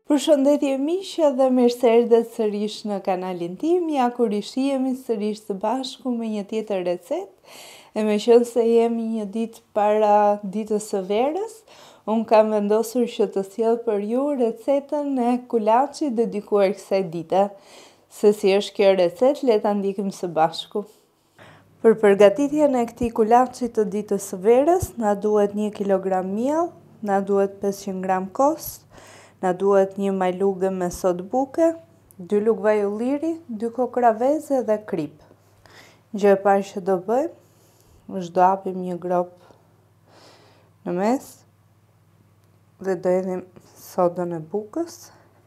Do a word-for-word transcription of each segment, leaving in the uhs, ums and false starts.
Përshëndetje miqë dhe mirë se erdhët sërish në kanalin tim, ja kur ishijemi sërish së bashku me një tjetër recet, e me qënë se jemi një ditë para ditës së verës, unë kam vendosur që të sjell për ju recetën e kulaçit dedikuar kësaj dite. Se si është kjo recet, le ta ndikim së bashku. Për përgatitjen e këtij kulaçi të ditës së verës, na duhet një kilogram miell, na duhet pesëqind gram kos, na duhet një majlugë me sodë buke, dy lugë vaj ulliri, dy kokra veze dhe krip. Gjë e parë që do bëjmë është do hapim një grop në mes dhe do hedhim sodën e bukës.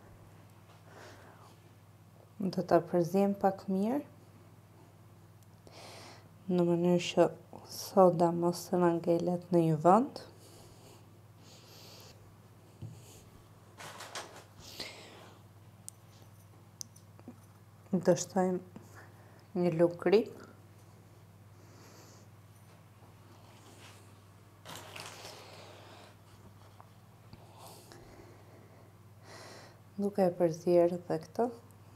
Do ta përziejmë pak mirë në mënyrë që soda mos të na ngelet në një vend. Do shtojmë një lugë krip. Duke e përzier edhe këtë.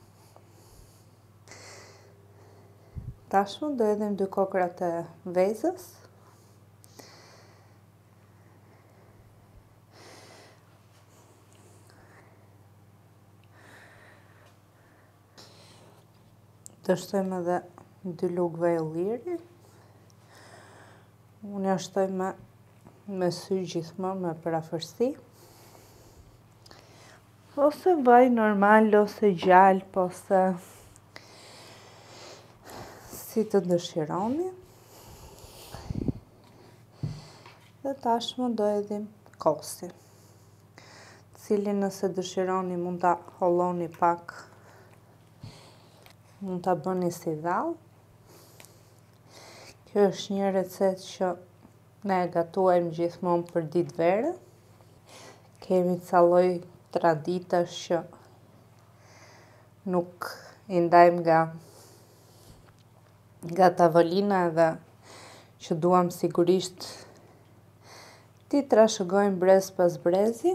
Tashmë do hedhim dy kokrat e vezës. Do shtojmë edhe dy lugë vaj ulliri. Unë ja shtoj me, me sy gjithmonë me parafërsi. Ose vaj normal, ose gjalp, ose si të dëshironi. Dhe tashmë do hedhim kosin, cilin nëse dëshironi mund ta holloni pak, mund ta bëni si dhall. Kjo është një recet që ne e gatuajmë gjithmonë për ditë vere. Kemi ca lloj traditash që nuk i ndajmë nga nga tavolina dhe që duam sigurisht ti trashëgojmë brez pas brezi.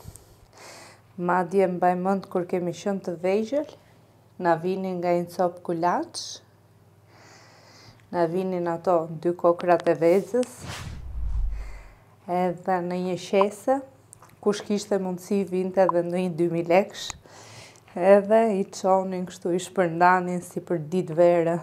Madje mbaj mend kur kemi qenë të vegjël, na vinin nga një copë kulaç, na vinin ato dy kokrat e vezës, edhe në një qese, kush kishte mundësi vinte edhe ndonjë dy mijë lekësh, edhe i çonin kështu, i shpërndanin si për ditë vere.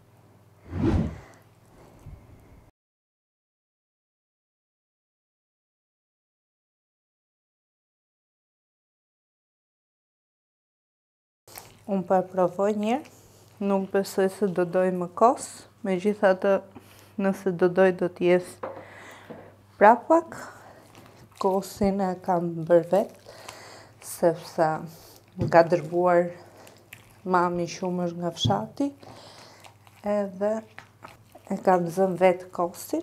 Unë po e provoj një, nuk besoj se do doj më kos, megjithatë nëse do doj do t'jesë prapak. Kosin e kam bërë vetë, sepse më ka dërguar mami shumësh nga fshati, edhe e kam zënë vetë kosin.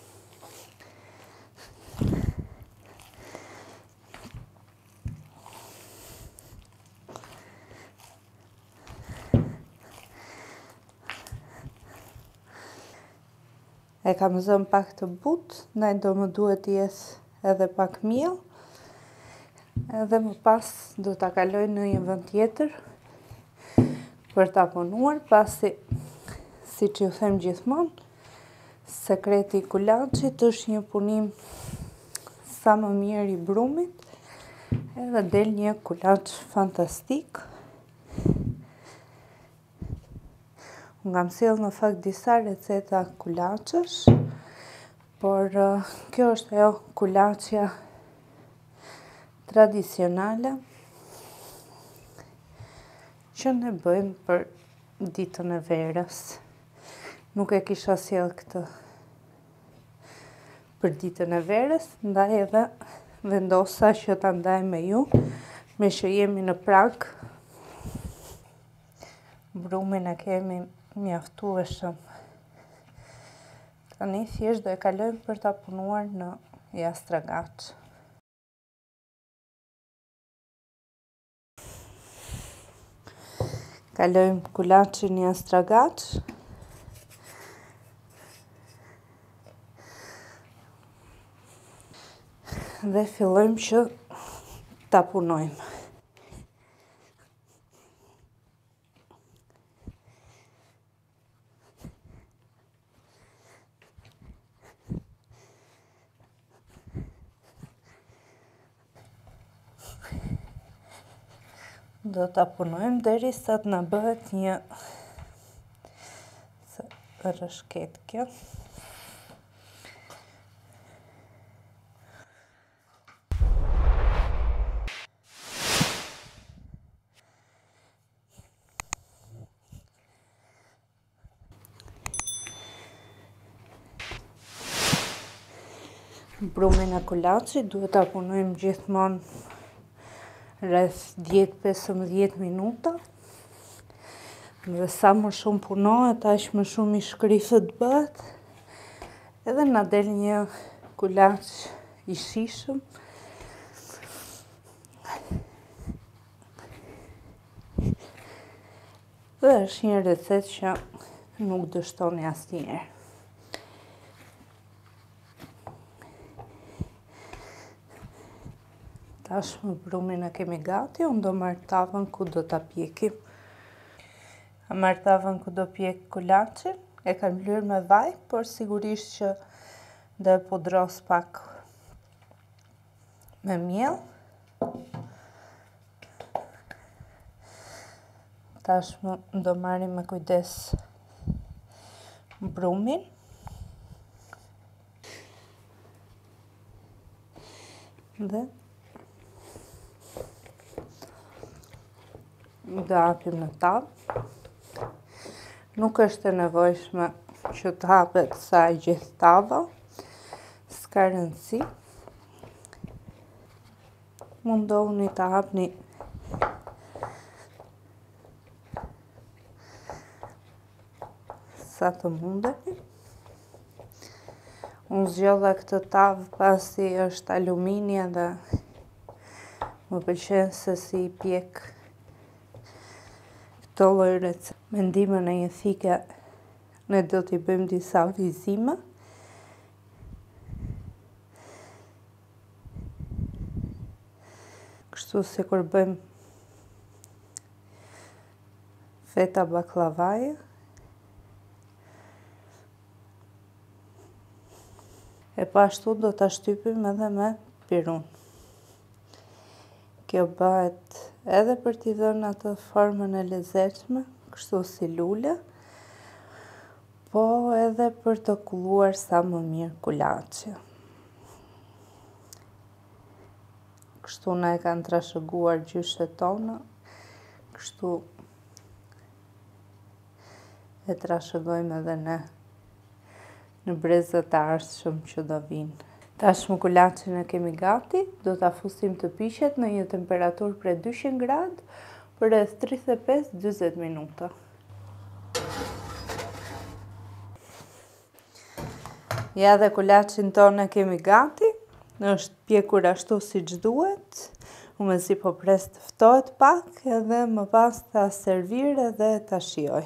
E kam zënë pak të butë, ndaj do më duhet të jetë edhe pak miell. Edhe më pas do ta kaloj në një vend tjetër për ta punuar, pasi siç ju them gjithmonë, sekreti i kulaçit është një punim sa më mirë i brumit, edhe del një kulaç fantastik. Unë kam sjell në fakt disa receta kulaçesh, por uh, kjo është ajo kulaçja tradicionale që ne bëjmë për ditën e verës. Nuk e kisha sjell këtë për ditën e verës, ndaj edhe vendosa që ta ndaj me ju, me që jemi në prag. Brumin e kemi mjaftueshëm. Tani thjesht do e kalojmë për ta punuar në jastragaç. Kalojmë kulaçin në jastragaç. Dhe fillojmë që ta punojmë. Do ta punojmë derisa të na bëhet një rrëshket kjo. Brumin e kulaçit duhet ta punojmë gjithmonë rreth dhjetë deri pesëmbëdhjetë minuta. Dhe sa më shumë punohet, aq më shumë i shkrifët bëhet. Edhe na del një kulaç i shijshëm. Dhe është një recetë që nuk dështoni asnjëherë. Tashmë brumin e kemi gati, unë do marr tavën ku do ta pjekim. A marr tavën ku do pjek kulaçin, e kam lyer me vaj, por sigurisht që do e pudros pak me miell. Tashmë do marrim me kujdes brumin. Dhe do hapim në tavë. Nuk është e nevojshme që të hapet sa e gjithë tava, s'ka rëndësi. Mundohuni ta hapni sa të mundeni. Unë zgjodha këtë tavë pasi është alumini dhe më pëlqen se si i pjek këto lloj recete. Me ndihmën e një thike ne do t'i bëjmë disa vizime. Kështu si kur bëjmë feta baklavaje. E pashtu do ta shtypim edhe me pirun. Kjo bëhet edhe për t'i dhënë atë formën e lezetshme, kështu si lule, po edhe për të kulluar sa më mirë kulaçi. Kështu na e kanë trashëguar gjyshet tona, kështu e trashëgojmë edhe ne në brezët e ardhshëm që do vinë. Tashmë kulaçin e kemi gati, do ta fusim të piqet në një temperaturë prej dyqind gradë për rreth tridhjetë e pesë deri njëzet minuta. Ja dhe kulaçin tonë e kemi gati, është pjekur ashtu siç duhet. Unë mezi po pres të ftohet pak edhe më pas ta servir edhe ta shijoj.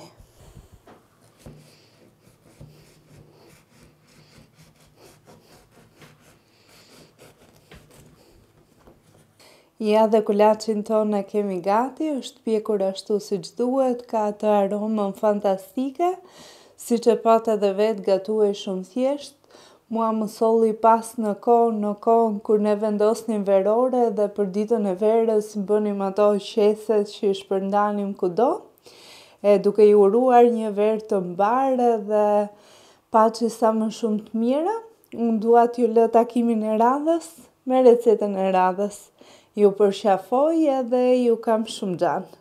Ja dhe kulaçin tonë e kemi gati, është pjekur ashtu siç duhet, ka atë aromën fantastike, siç e pat edhe vetë gatuaj shumë thjesht. Mua më solli pas në kohë, në kohën kur ne vendosnim verore dhe për ditën e verës bënim ato qethet që i shpërndanim kudo, e duke i uruar një verë të mbarë dhe paçi sa më shumë të mira, unë dua t'ju lë takimin e radhës me recetën e radhës. Ju përqafoj edhe ju kam shumë gjanë.